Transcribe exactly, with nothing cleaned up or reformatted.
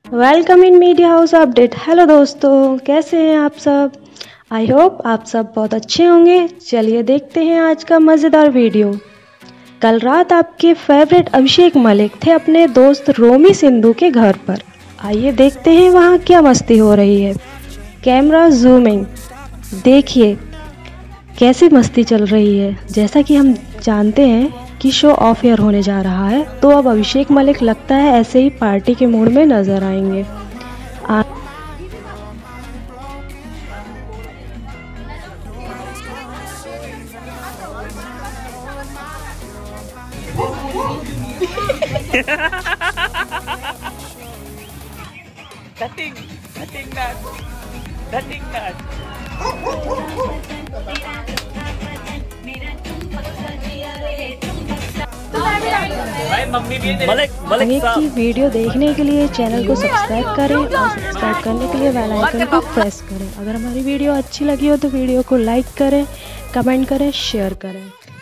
Welcome in media house update. Hello दोस्तों, कैसे हैं आप सब? आई होप आप सब बहुत अच्छे होंगे। चलिए देखते हैं आज का मज़ेदार वीडियो। कल रात आपके फेवरेट अभिषेक मलिक थे अपने दोस्त रोमी सिंधु के घर पर। आइए देखते हैं वहाँ क्या मस्ती हो रही है। कैमरा जूमिंग, देखिए कैसी मस्ती चल रही है। जैसा कि हम जानते हैं कि शो ऑफ एयर होने जा रहा है, तो अब अभिषेक मलिक लगता है ऐसे ही पार्टी के मूड में नजर आएंगे। आ... Dating, dating na, dating na. भाई मम्मी भी मलिक आगे की वीडियो देखने के लिए चैनल को सब्सक्राइब करें और सब्सक्राइब करने के लिए बेल आइकन को प्रेस करें। अगर हमारी वीडियो अच्छी लगी हो तो वीडियो को लाइक करें, कमेंट करें, शेयर करें।